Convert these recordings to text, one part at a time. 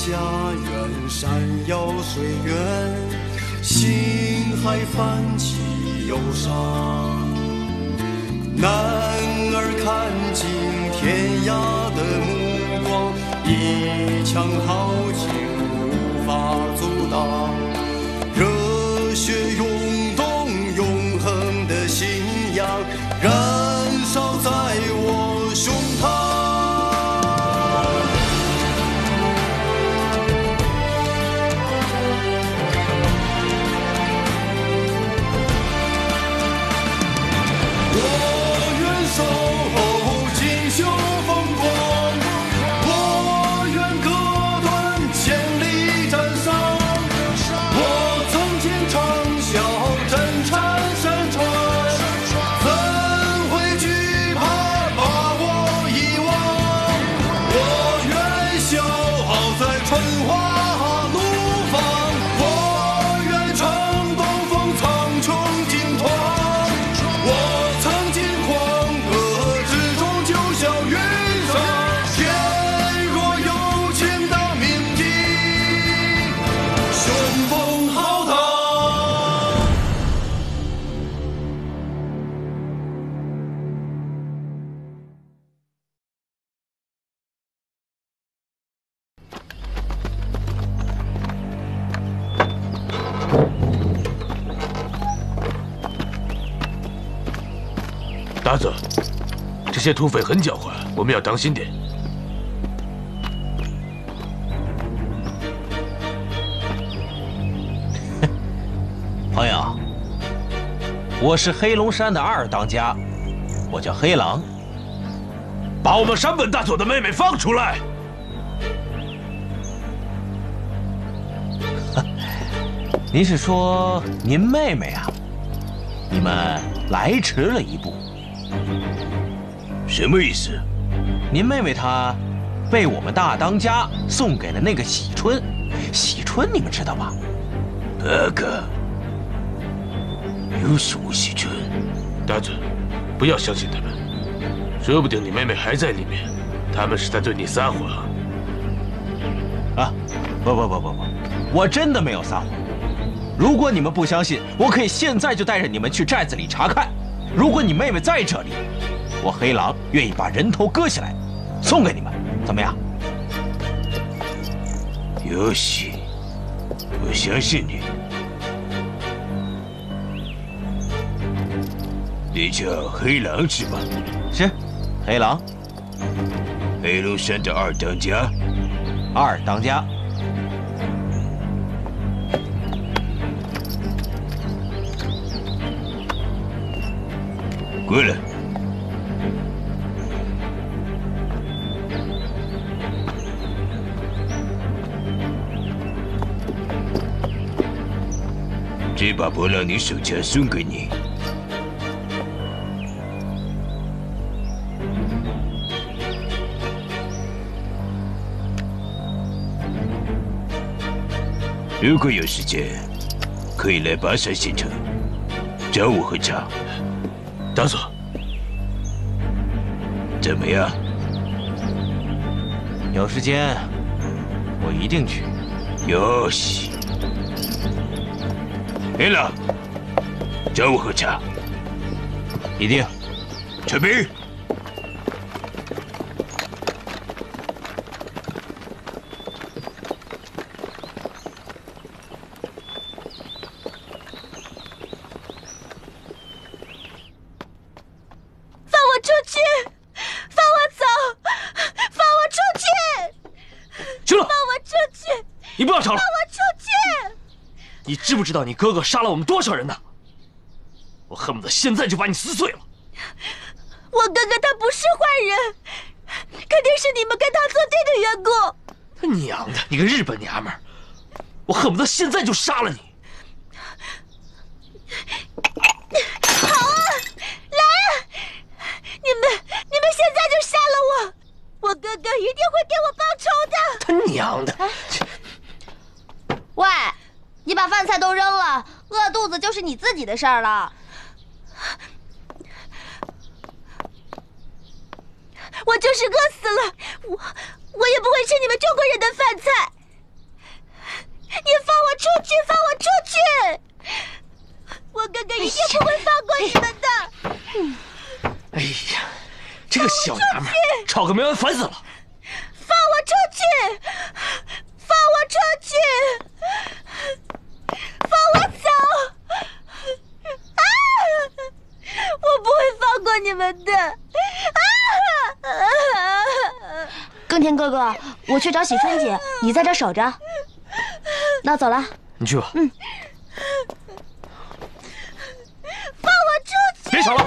家园，山遥水远，心海泛起忧伤。男儿看尽天涯的目光，一腔豪情无法阻挡。热血涌动，永恒的信仰燃烧在我胸膛。 达子，这些土匪很狡猾，我们要当心点。 朋友，我是黑龙山的二当家，我叫黑狼。 把我们山本大佐的妹妹放出来！ 您是说您妹妹啊？你们来迟了一步。 什么意思？ 您妹妹她被我们大当家送给了那个喜春，喜春你们知道吧？ 那个有什么喜春？达子，不要相信他们，说不定你妹妹还在里面，他们是在对你撒谎。 啊，不，我真的没有撒谎。如果你们不相信，我可以现在就带着你们去寨子里查看。如果你妹妹在这里，我黑狼愿意把人头割下来，送给你们，怎么样？ 有喜，我相信你。你叫黑狼是吧？ 是，黑狼。 黑龙山的二当家。 二当家。 过来。这把波浪女手枪送给你。如果有时间，可以来巴山县城找我喝茶。达佐，怎么样？ 有时间，我一定去。 よし。黑狼，找我喝茶。 一定。 陈明。 你不要吵了！放我出去！你知不知道你哥哥杀了我们多少人呢？我恨不得现在就把你撕碎了！ 我哥哥他不是坏人，肯定是你们跟他作对的缘故。 他娘的，你个日本娘们儿！我恨不得现在就杀了你！ 好啊，来啊！你们现在就杀了我，我哥哥一定会给我报仇的！ 他娘的！ 喂，你把饭菜都扔了，饿肚子就是你自己的事儿了。 我就是饿死了，我也不会吃你们中国人的饭菜。 你放我出去！放我出去！我哥哥一定不会放过你们的。 哎呀，这个小娘们吵个没完，烦死了！ 放我出去！放我出去！放我走！啊！我不会放过你们的！ 耕田哥哥，我去找喜春姐，你在这守着。那走了。 你去吧。 放我出去！ 别吵了。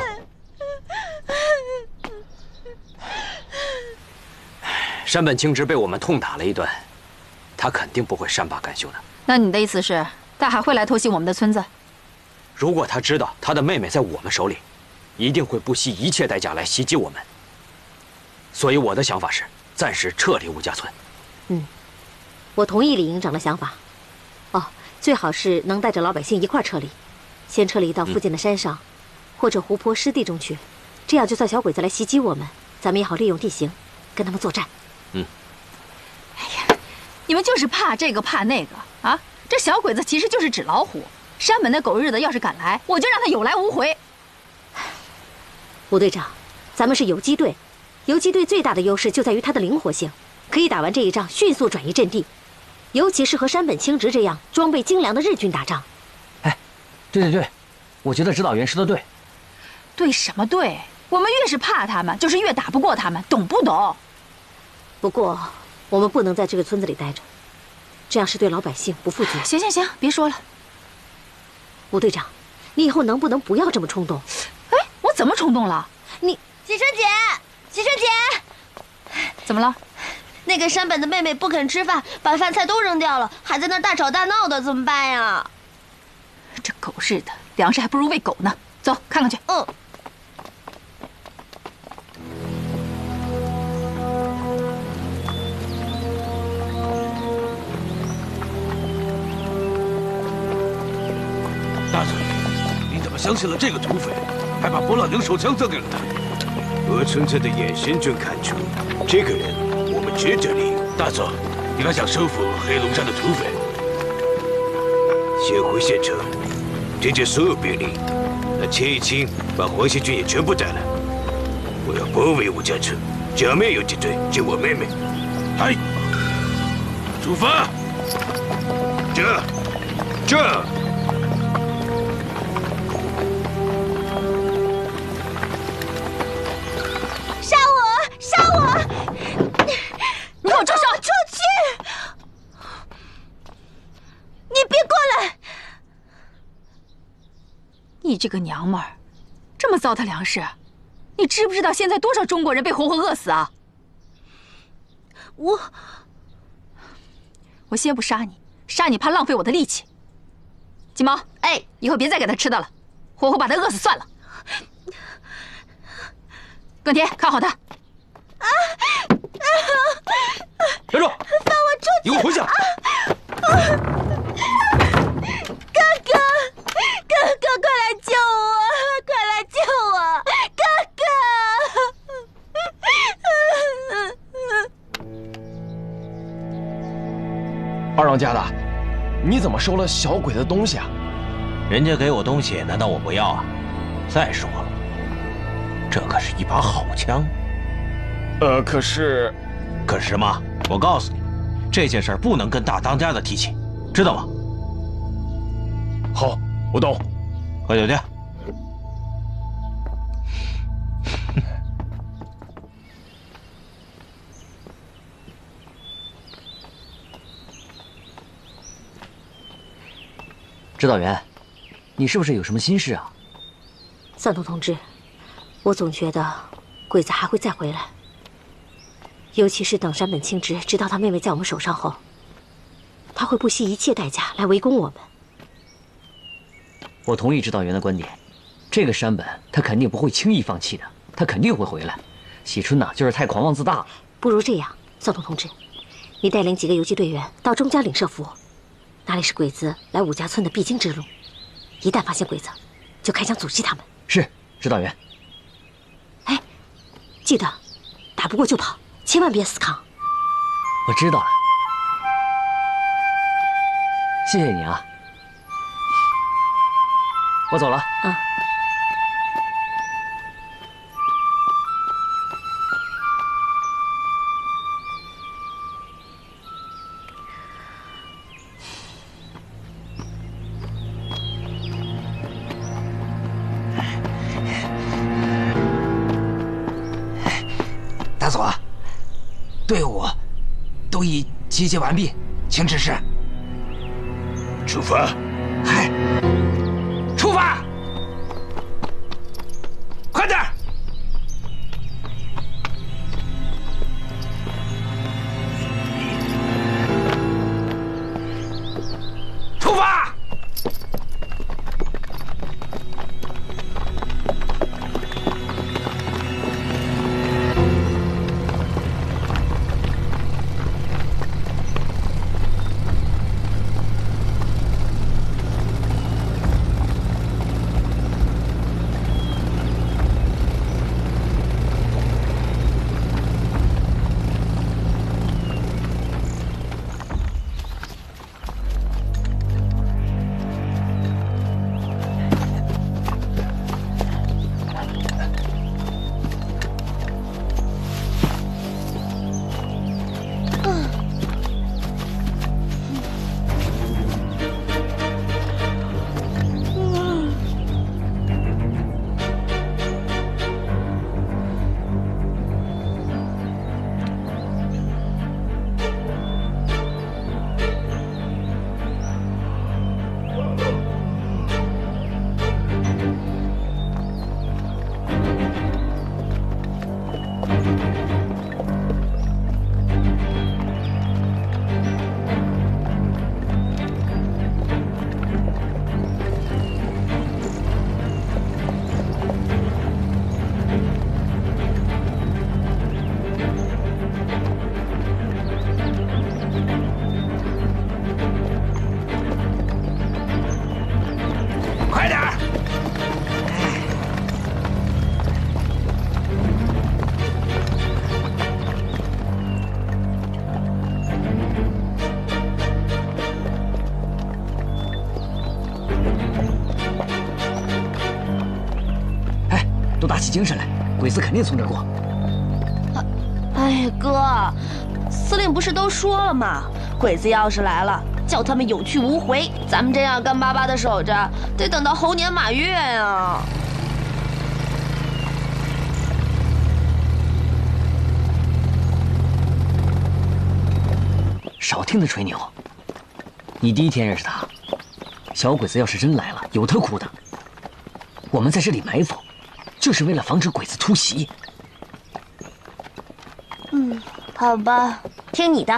山本清直被我们痛打了一顿，他肯定不会善罢甘休的。 那你的意思是，他还会来偷袭我们的村子？ 如果他知道他的妹妹在我们手里，一定会不惜一切代价来袭击我们。所以我的想法是，暂时撤离吴家村。 我同意李营长的想法。哦，最好是能带着老百姓一块撤离，先撤离到附近的山上，或者湖泊湿地中去。这样，就算小鬼子来袭击我们，咱们也好利用地形，跟他们作战。 哎呀，你们就是怕这个怕那个啊！这小鬼子其实就是纸老虎。山本那狗日的要是敢来，我就让他有来无回。 吴队长，咱们是游击队，游击队最大的优势就在于它的灵活性，可以打完这一仗迅速转移阵地，尤其是和山本清直这样装备精良的日军打仗。 哎，对，我觉得指导员说的对。 对什么对？我们越是怕他们，就是越打不过他们，懂不懂？ 不过，我们不能在这个村子里待着，这样是对老百姓不负责。 行，别说了。 吴队长，你以后能不能不要这么冲动？ 哎，我怎么冲动了？ 喜春姐，喜春姐， 怎么了？ 那个山本的妹妹不肯吃饭，把饭菜都扔掉了，还在那儿大吵大闹的，怎么办呀？ 这狗日的，粮食还不如喂狗呢。走，看看去。 大嘴，你怎么相信了这个土匪，还把勃朗宁手枪赠给了他？ 何春策的眼神中看出，这个人我们值得利用。 大佐，你还想收复黑龙山的土匪？ 先回县城，征集所有兵力，那钱一清把黄希军也全部带来。我要包围吴家村，剿灭游击队，救我妹妹。 嗨，出发！ 这。 杀我！ 你给我住手！ 出去！你别过来！ 你这个娘们儿，这么糟蹋粮食，你知不知道现在多少中国人被活活饿死啊？我先不杀你，杀你怕浪费我的力气。金毛，以后别再给他吃的了，活活把他饿死算了。耕田，看好他。 站住！ 放我出去！ 你给我回去！ 哥哥，快来救我！快来救我！哥哥！二当家的，你怎么收了小鬼的东西啊？ 人家给我东西，难道我不要啊？再说了，这可是一把好枪。 可是什么？我告诉你，这件事不能跟大当家的提起，知道吗？ 好，我懂。 喝酒去。 指导员，你是不是有什么心事啊？ 三头同志，我总觉得鬼子还会再回来，尤其是等山本清直知道他妹妹在我们手上后，他会不惜一切代价来围攻我们。 我同意指导员的观点，这个山本他肯定不会轻易放弃的，他肯定会回来。喜春呐，就是太狂妄自大了。 不如这样，三头同志，你带领几个游击队员到钟家岭设伏，那里是鬼子来武家村的必经之路，一旦发现鬼子，就开枪阻击他们。 是，指导员。 哎，记得打不过就跑，千万别死扛。 我知道了。 谢谢你啊，我走了。 啊。 大佐，队伍都已集结完毕，请指示。 出发！ 嗨，出发！快点儿！出发！ 都打起精神来，鬼子肯定从这儿过。 哎呀，哥，司令不是都说了吗？鬼子要是来了，叫他们有去无回。咱们这样干巴巴的守着，得等到猴年马月呀。 少听他吹牛。你第一天认识他，小鬼子要是真来了，有他哭的。我们在这里埋伏，就是为了防止鬼子突袭。 好吧，听你的。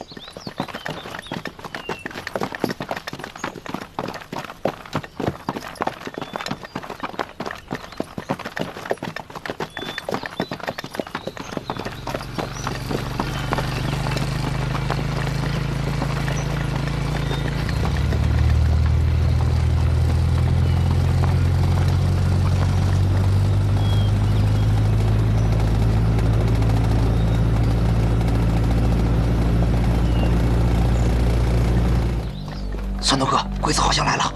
酸豆哥，鬼子好像来了。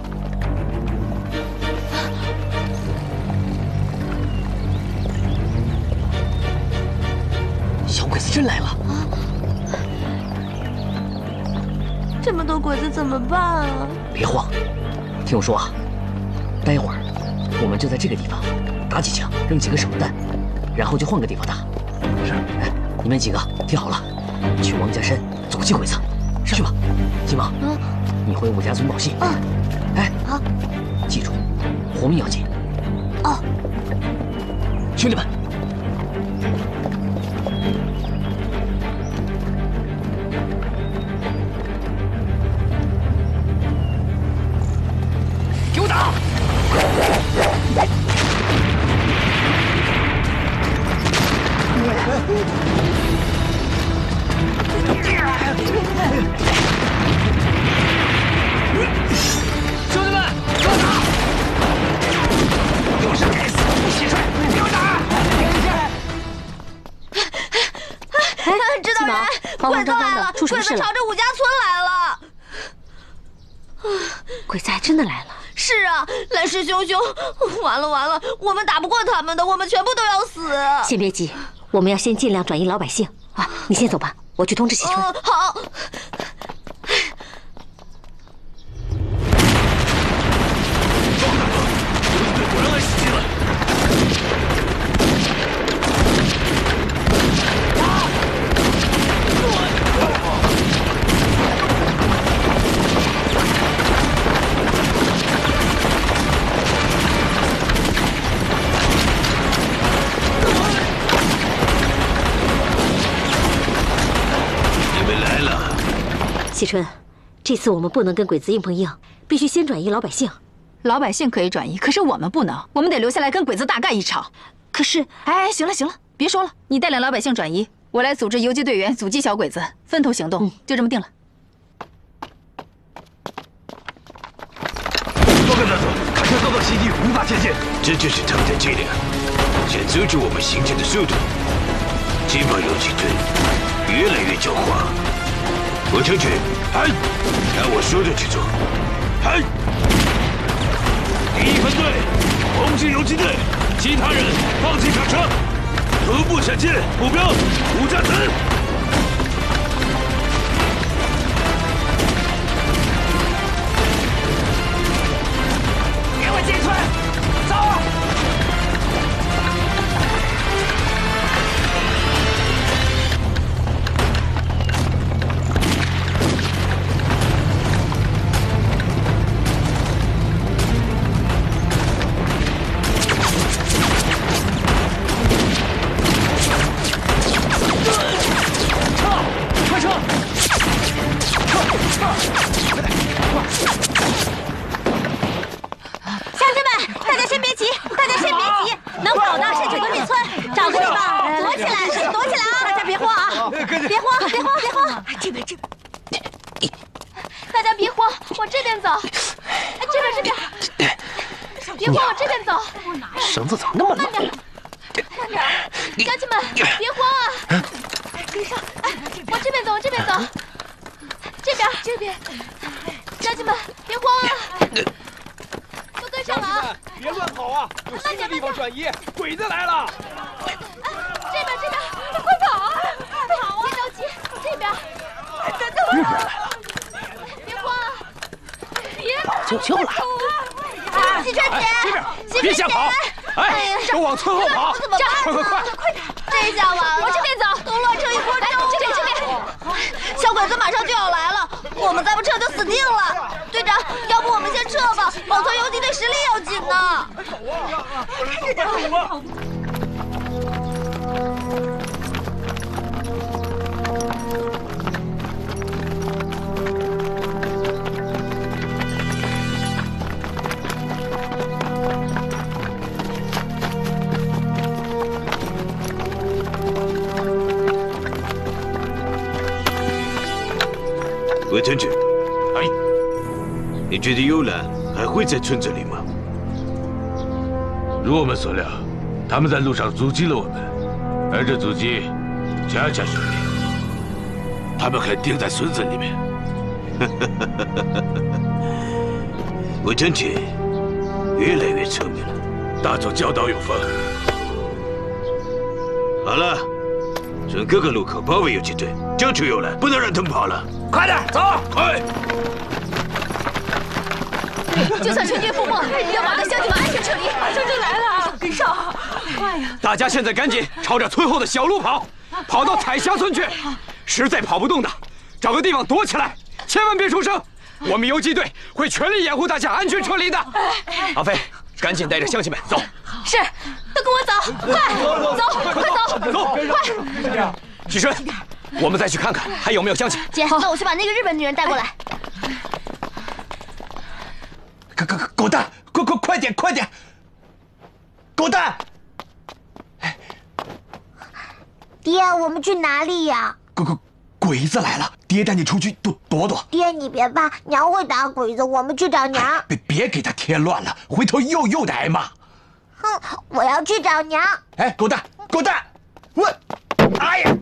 小鬼子真来了！ 这么多鬼子怎么办啊？ 别慌，听我说啊，待会儿我们就在这个地方打几枪，扔几个手榴弹，然后就换个地方打。是，哎，你们几个听好了，去王家山阻击鬼子，去吧。金王，你回武家村报信。哎， 好， 记住，活命要紧。 哦， 兄弟们。 给我打！ 兄弟们，给我打！又是该死的蟋蟀，给我打！ 指导员，鬼子来了，鬼子朝着武家村来了。 鬼子还真的来了。 是啊，来势汹汹，完了完了，我们打不过他们的，我们全部都要死。 先别急，我们要先尽量转移老百姓啊！你先走吧，我去通知喜春。 好。 果然来袭击了！你们来了。 喜春，这次我们不能跟鬼子硬碰硬，必须先转移老百姓。 老百姓可以转移，可是我们不能，我们得留下来跟鬼子大干一场。 可是， 哎，行了行了，别说了，你带领老百姓转移，我来组织游击队员阻击小鬼子，分头行动，就这么定了。 报告大佐，卡车遭到袭击，无法前进。这就是他们的伎俩，想阻止我们行进的速度。这帮游击队越来越狡猾。我承取，按我说的去做。按。第1分队攻击游击队，其他人放弃卡车，徒步前进，目标吴家村。 给我进村，走！ 别慌，别慌，别慌！这边，大家别慌，往这边走。哎，这边，别慌，往这边走。 绳子怎么那么慢点，慢点！乡亲们，别慌啊！跟上！哎，往这边走，往这边走。这边，乡亲们，别慌啊！都跟上了啊！ 别乱跑啊！有新的地方转移，鬼子来了！ 这边，快跑啊！跑啊！别着急，这边。等会儿，别慌啊！别就来！ 喜春姐， 别瞎跑！哎，都往村后跑！ 怎么办？快点！这下完了，往这边走，都乱成一锅粥。这边，小鬼子马上就要来了，我们再不撤就死定了。队长，要不我们先撤吧，保存游击队实力要紧呢。 我同志，哎，你觉得幽兰还会在村子里吗？ 如我们所料，他们在路上阻击了我们，而这阻击恰恰说明他们肯定在村子里面。 我同志越来越聪明了， 大佐教导有方。 好了，从各个路口包围游击队，救出幽兰，不能让他们跑了。 快点走！ 快！ 就算全军覆没，也要保证乡亲们安全撤离。马上就来了，跟上！快呀！ 大家现在赶紧朝着村后的小路跑，跑到彩霞村去。实在跑不动的，找个地方躲起来，千万别出声。我们游击队会全力掩护大家安全撤离的。阿飞，赶紧带着乡亲们走。 是，都跟我走，快走，快走， 快！许春，我们再去看看还有没有乡亲。 姐，那我去把那个日本女人带过来。 狗蛋，快点，快点！狗蛋， 爹，我们去哪里呀？ 鬼子来了，爹带你出去躲躲。 爹，你别怕，娘会打鬼子，我们去找娘。 别给他添乱了，回头又得挨骂。 哼，我要去找娘。 哎，狗蛋，我，哎呀！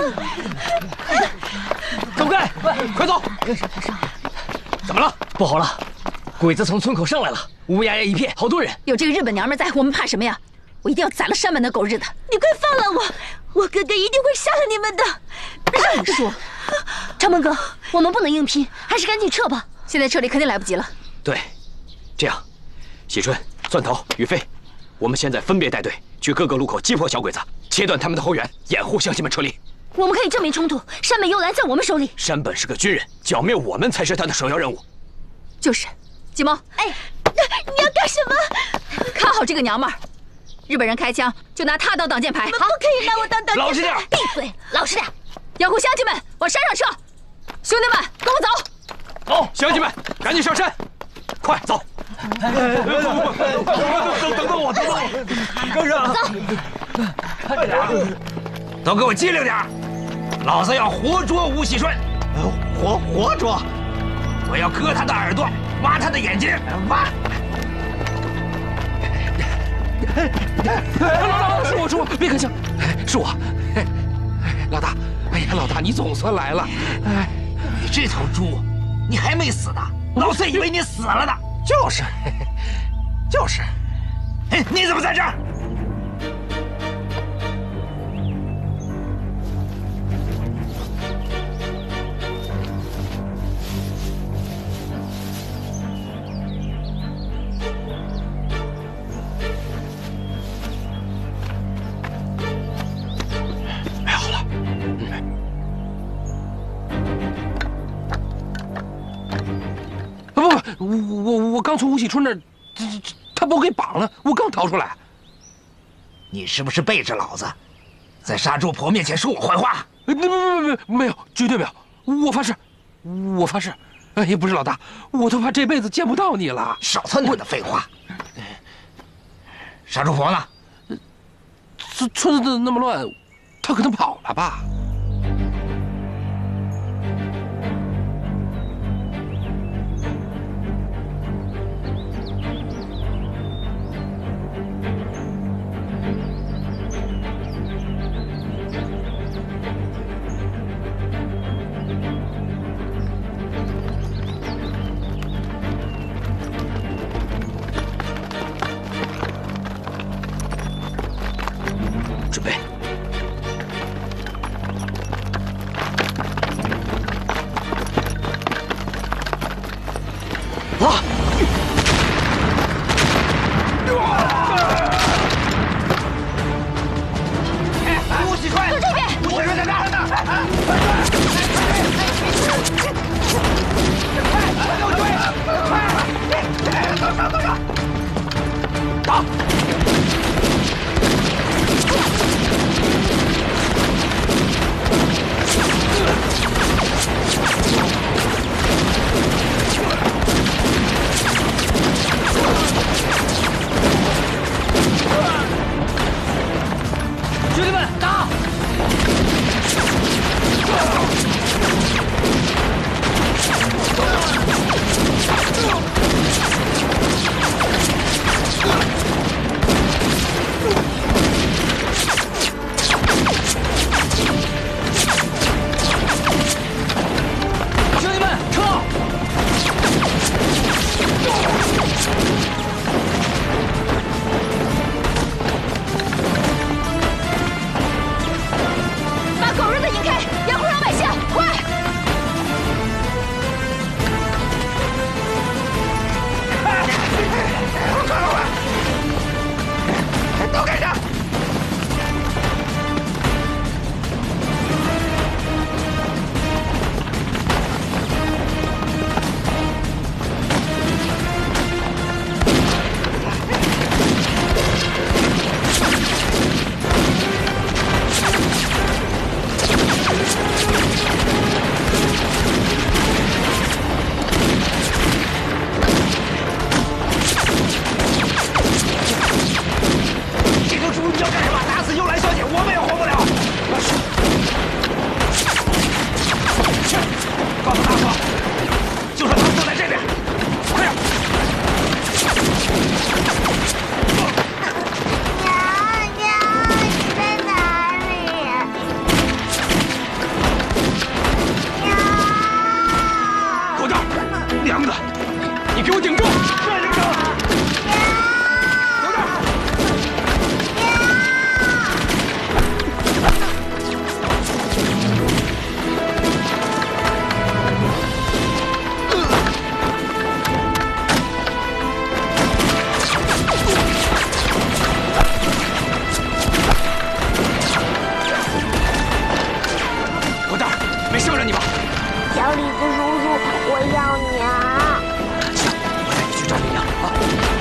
张不盖，快走！怎么了？不好了，鬼子从村口上来了，乌压压一片，好多人。 有这个日本娘们在，我们怕什么呀？我一定要宰了山门的狗日的！ 你快放了我，我哥哥一定会杀了你们的。 让你说，长门哥，我们不能硬拼，还是赶紧撤吧。 现在撤离肯定来不及了。 对，这样，喜春、钻头、宇飞，我们现在分别带队去各个路口击破小鬼子，切断他们的后援，掩护乡亲们撤离。 我们可以正面冲突，山本幽兰在我们手里。 山本是个军人，剿灭我们才是他的首要任务。 就是，金毛， 哎，你要干什么？ 看好这个娘们儿。日本人开枪就拿他当挡箭牌， 你们不可以拿我当挡箭牌！ 老实点， 闭嘴，老实点！ 掩护乡亲们往山上撤，兄弟们，跟我走！ 走，乡亲们，赶紧上山，快走！ 等等我，跟上！ 走！都给我机灵点，老子要活捉吴喜春！ 活捉！ 我要割他的耳朵，挖他的眼睛，挖！ 是我，别开枪，是我，老大，哎呀，老大，你总算来了，哎， 你这头猪，你还没死呢，老孙以为你死了呢， 就是， 哎，你怎么在这儿？ 我刚从吴喜春那儿，他把我给绑了，我刚逃出来。 你是不是背着老子，在杀猪婆面前说我坏话？ 没有，绝对没有，我发誓，哎，不是老大，我都怕这辈子见不到你了。 少他妈的废话！杀猪婆呢？ 村子那么乱，他可能跑了吧？ 准备。啊！ 吴喜春， 到这边！ 吴喜春在哪儿呢？快给我追！快！走！打！ 兄弟们，打！ 娘的！你给我顶住！是领导。 小李子叔叔，我要娘。 行，我带你去找你娘啊！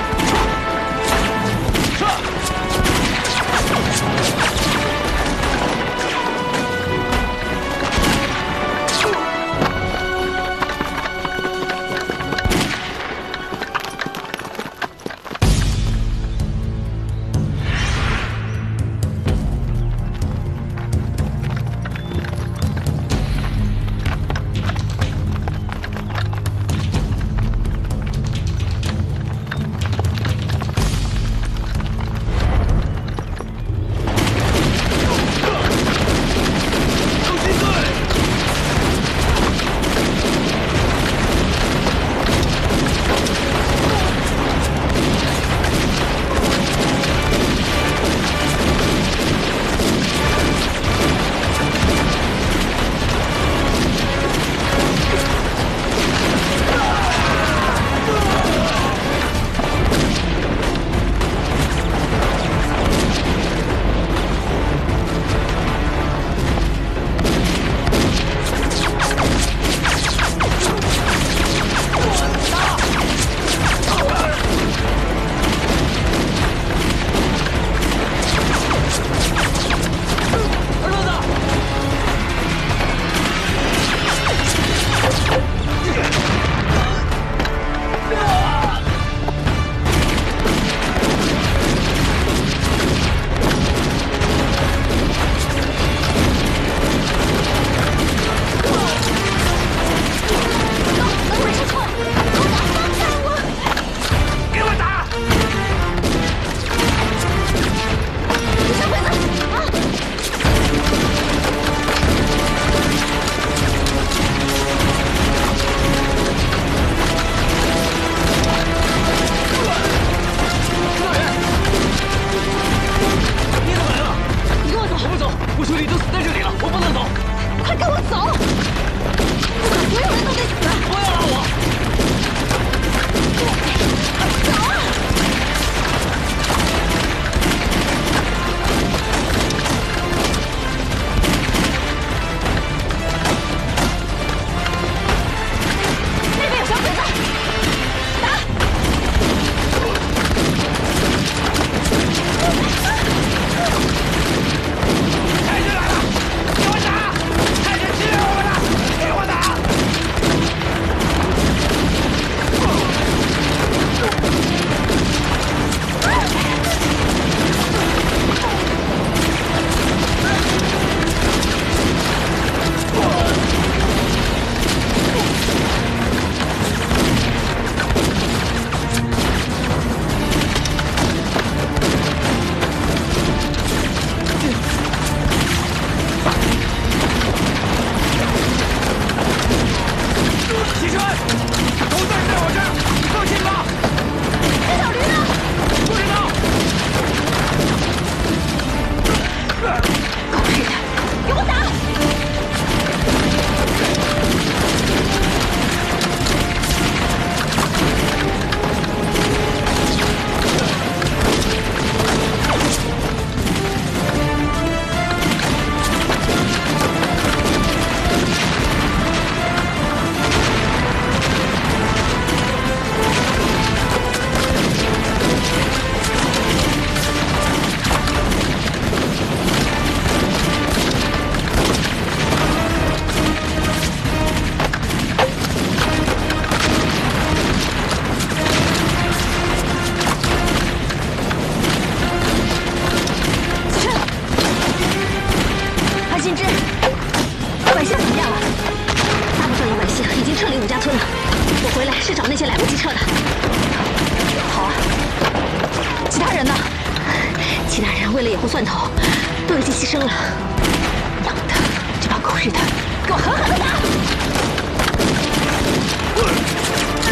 为了掩护蒜头，都已经牺牲了。娘的，这帮狗日的，给我狠狠的打！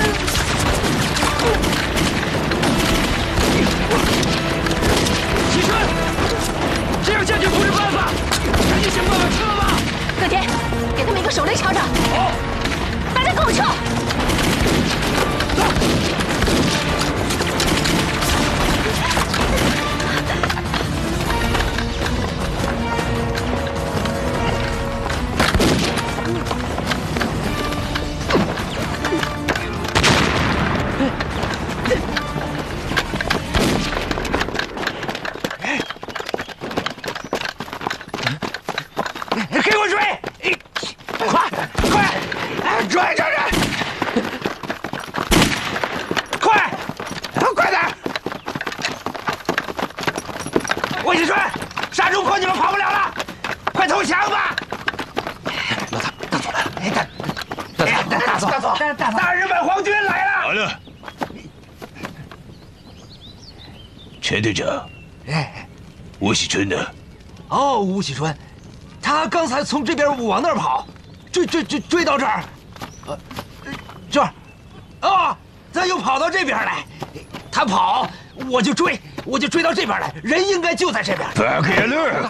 陈队长， 哎， 吴喜春呢？ 哦，吴喜春，他刚才从这边往那儿跑，追到这儿，这儿，啊，他又跑到这边来，他跑，我就追到这边来，人应该就在这边。 巴克勒，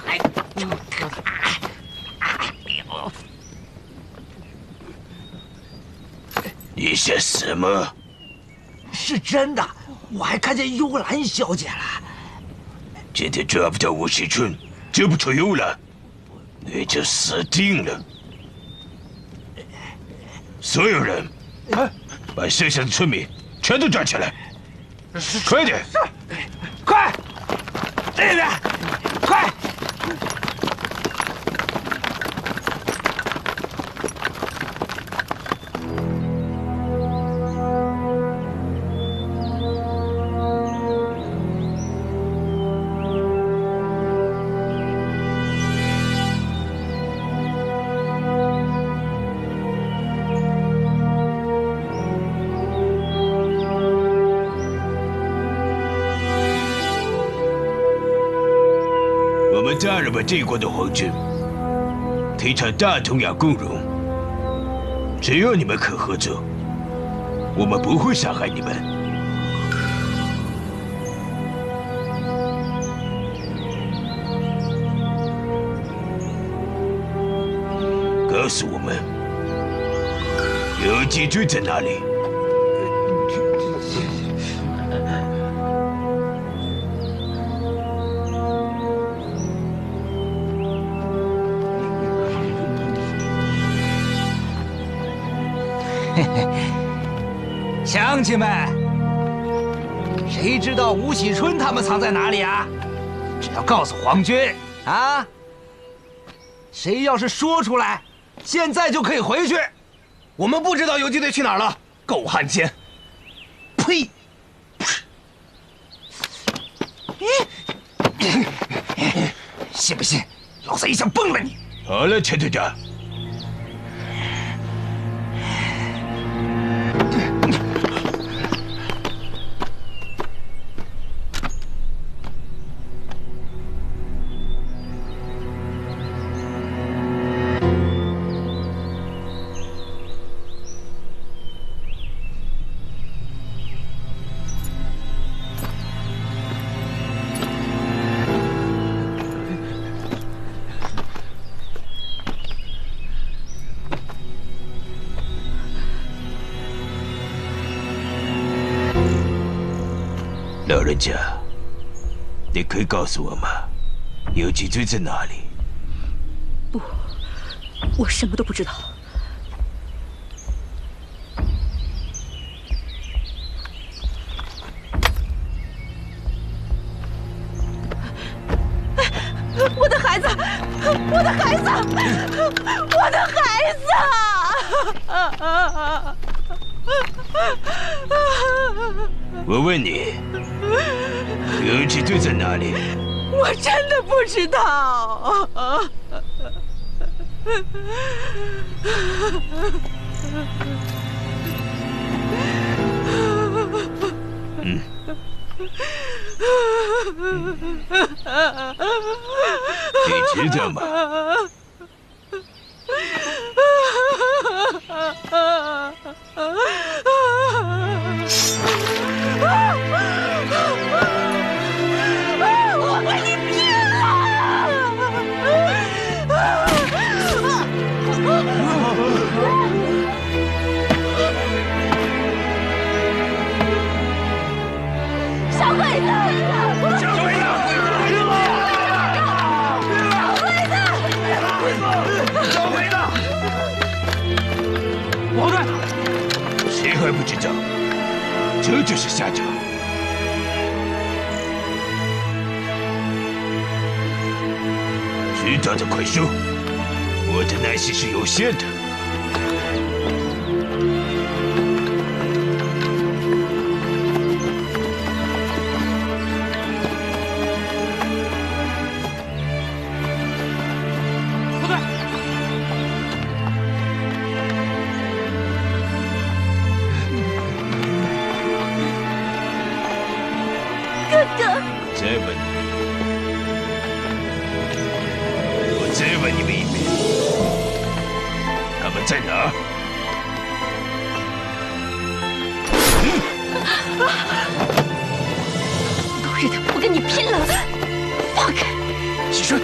你想什么？ 是真的，我还看见幽兰小姐了。 今天抓不到吴喜春，救不出幽兰，你就死定了。所有人，把剩下的村民全都抓起来，快点！ 是，快，这边，快！ 我们大日本帝国的皇军提倡大同亚共荣，只要你们肯合作，我们不会伤害你们。告诉我们，游击队在哪里？ 乡亲们，谁知道吴喜春他们藏在哪里啊？只要告诉皇军啊！谁要是说出来，现在就可以回去。 我们不知道游击队去哪儿了，狗汉奸！呸！ 信不信，老子一下崩了你！ 好了，陈队长。老人家，你可以告诉我吗？游击队在哪里？ 不，我什么都不知道。我的孩子，我的孩子，我的孩子！ 我问你，游击队在哪里？ 我真的不知道。 嗯。你知道吗？ 我跟你拼了！小鬼子！小鬼子！ 小鬼子！ 王队， 谁还不知道？这就是下场。知道的快说，我的耐心是有限的。 部队， 哥哥， 狗日的，我跟你拼了！放开！ 喜春，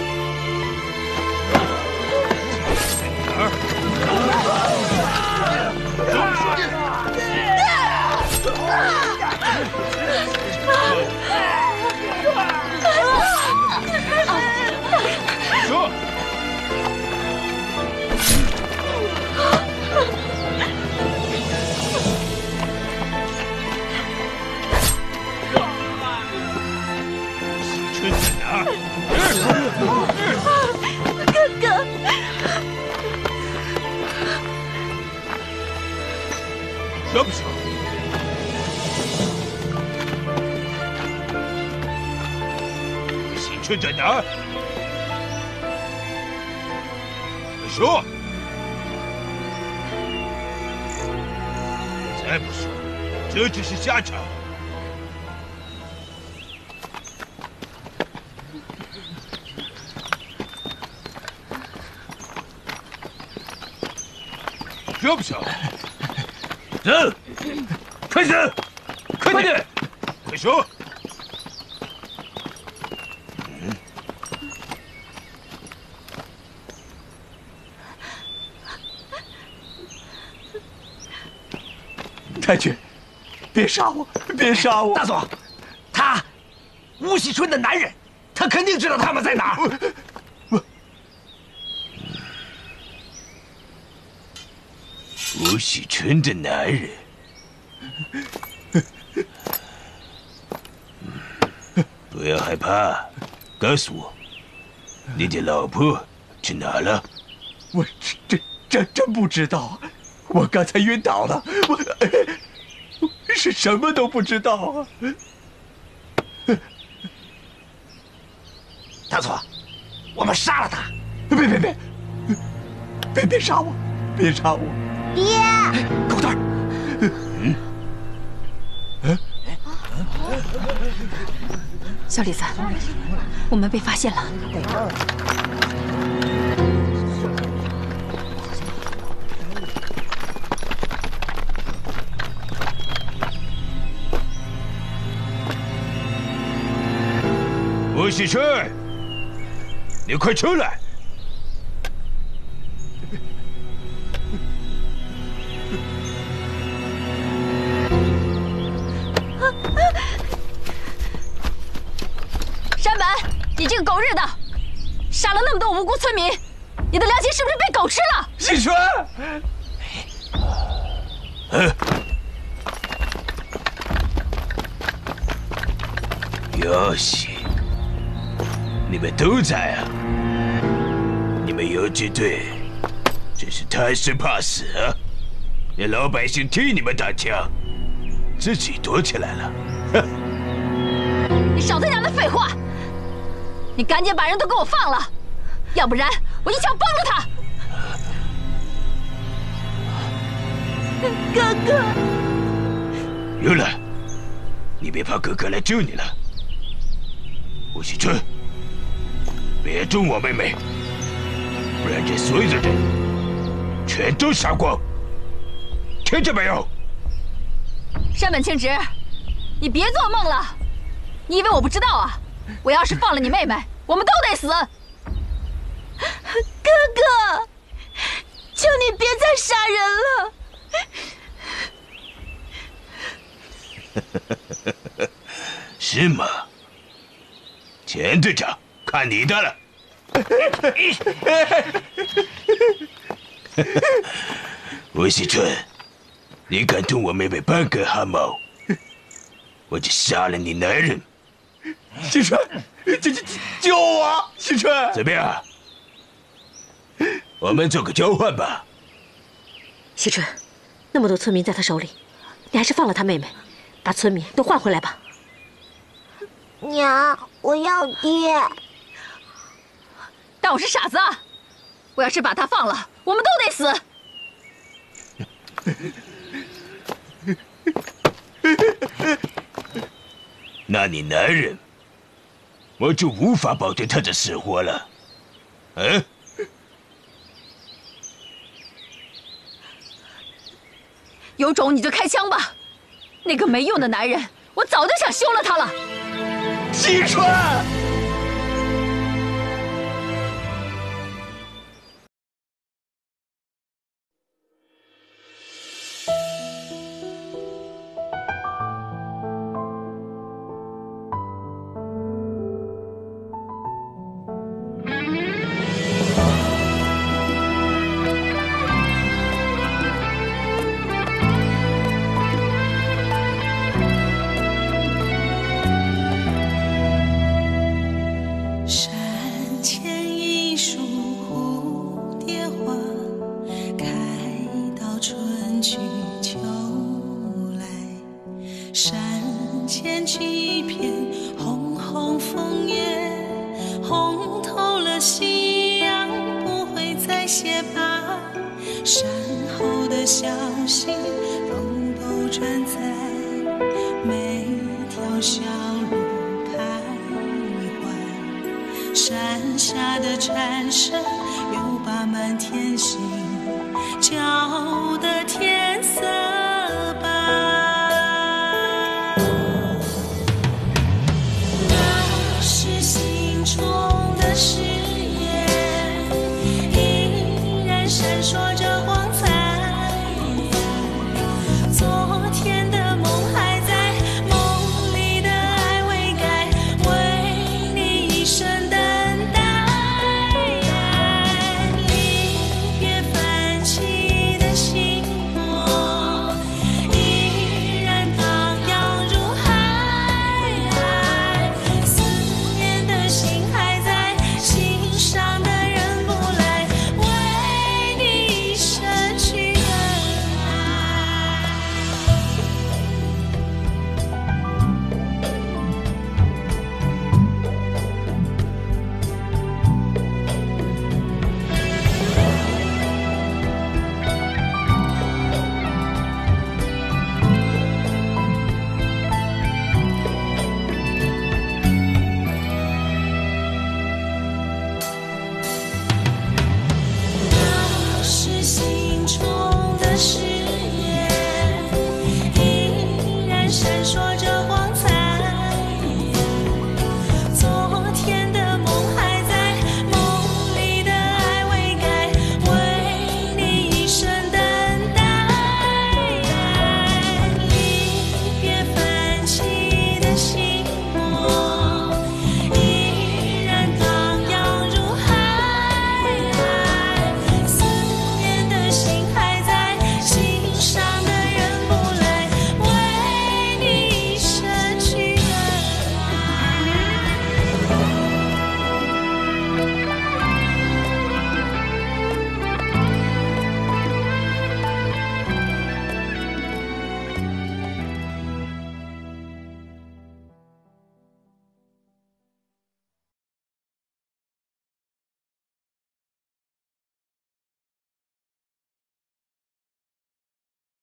说。喜春在哪儿？ 哥哥， 说不说？喜春在哪儿？说！再不说，这只是下场。说不说？走，开始，快点，快说！ 太君，别杀我，别杀我！ 大佐，他，吴喜春的男人，他肯定知道他们在哪儿。 吴喜春的男人，不要害怕，告诉我，你的老婆去哪了？ 我真不知道，我刚才晕倒了，我是什么都不知道啊！ 大佐，我们杀了他！ 别杀我，别杀我！ 爹， 狗蛋儿！ 小李子，我们被发现了。 吴喜春，你快出来！ 山本，你这个狗日的，杀了那么多无辜村民，你的良心是不是被狗吃了？ 喜春， 哟西，你们都在啊！你们游击队真是贪生怕死啊！连老百姓替你们打枪，自己躲起来了。 你少在那的废话！你赶紧把人都给我放了，要不然我一枪崩了他！ 哥哥， 有了，你别怕哥哥来救你了。吴喜春，别动我妹妹，不然这所有的人全都杀光，听见没有？ 山本庆直，你别做梦了！你以为我不知道啊？我要是放了你妹妹，我们都得死！ 哥哥，求你别再杀人了！ 是吗？钱队长，看你的了！吴喜春，你敢动我妹妹半根汗毛，我就杀了你男人！ 喜春，救我！喜春， 怎么样？我们做个交换吧。 喜春，那么多村民在他手里，你还是放了他妹妹，把村民都换回来吧。 娘，我要爹。 当我是傻子啊！我要是把他放了，我们都得死。 那你男人，我就无法保证他的死活了。嗯？ 有种你就开枪吧！ 那个没用的男人，我早就想休了他了。 惜春。 山下的蝉声又把满天星叫